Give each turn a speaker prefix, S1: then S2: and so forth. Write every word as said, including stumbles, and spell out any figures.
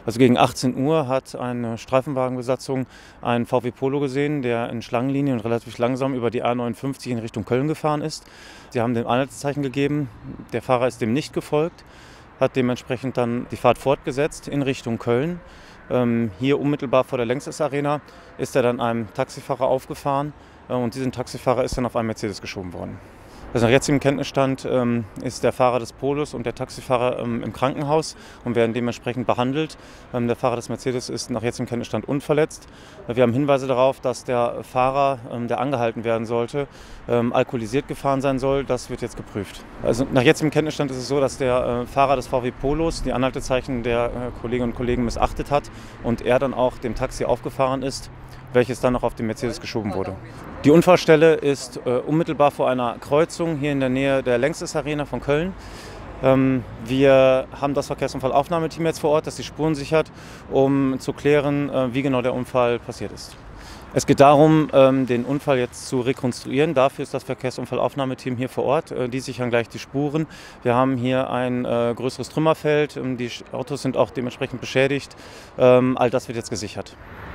S1: Also gegen achtzehn Uhr hat eine Streifenwagenbesatzung einen VW Polo gesehen, der in Schlangenlinien und relativ langsam über die A neunundfünfzig in Richtung Köln gefahren ist. Sie haben dem Anhaltszeichen gegeben, der Fahrer ist dem nicht gefolgt, hat dementsprechend dann die Fahrt fortgesetzt in Richtung Köln. Ähm, hier unmittelbar vor der Längstes Arena ist er dann einem Taxifahrer aufgefahren äh, und diesen Taxifahrer ist dann auf einen Mercedes geschoben worden. Also nach jetzigem Kenntnisstand ähm, ist der Fahrer des Polos und der Taxifahrer ähm, im Krankenhaus und werden dementsprechend behandelt. Ähm, der Fahrer des Mercedes ist nach jetzigem Kenntnisstand unverletzt. Wir haben Hinweise darauf, dass der Fahrer, ähm, der angehalten werden sollte, ähm, alkoholisiert gefahren sein soll. Das wird jetzt geprüft. Also nach jetzigem Kenntnisstand ist es so, dass der äh, Fahrer des VW Polos die Anhaltezeichen der äh, Kolleginnen und Kollegen missachtet hat und er dann auch dem Taxi aufgefahren ist, welches dann noch auf den Mercedes geschoben wurde. Die Unfallstelle ist äh, unmittelbar vor einer Kreuzung hier in der Nähe der Längstes Arena von Köln. Ähm, wir haben das Verkehrsunfallaufnahmeteam jetzt vor Ort, das die Spuren sichert, um zu klären, äh, wie genau der Unfall passiert ist. Es geht darum, ähm, den Unfall jetzt zu rekonstruieren. Dafür ist das Verkehrsunfallaufnahmeteam hier vor Ort. Äh, die sichern gleich die Spuren. Wir haben hier ein äh, größeres Trümmerfeld. Ähm, die Autos sind auch dementsprechend beschädigt. Ähm, all das wird jetzt gesichert.